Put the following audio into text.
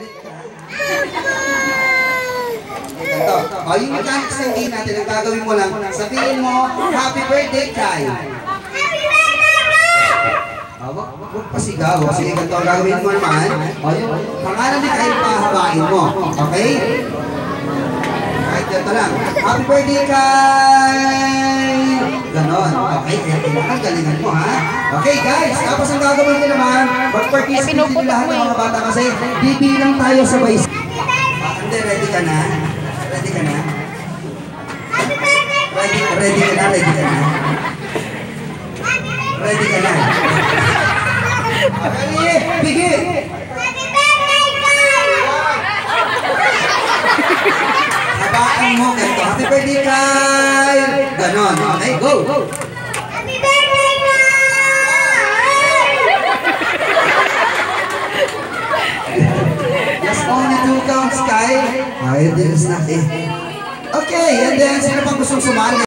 Ito. O, yung mechanics ng game natin, ang gagawin mo lang, sabihin mo, Happy Birthday, Kai. Huwag pasigaw. Sige, ganito ang gagawin mo naman. O, yung pangalan ni Kai, pahawain mo. Okay? Kahit ganito lang. Happy Birthday, Kai! Ganon. Okay, kaya kailangan galingan mo, ha? Okay, guys. Tapos ang gagawin ko naman, mag-participate din lahat ng mga bata kasi bibilang tayo sabay. Hindi, ready ka na? Ready ka na? Ready ka na? Ready ka na? Ready ka na? Okay, begin! Habaan mo ganito. Happy birthday, Kai! Ganon. Okay, go! Happy birthday, Just only 2 counts, Kai. Okay, this is not it. Okay, and then, sino pang gustong sumali?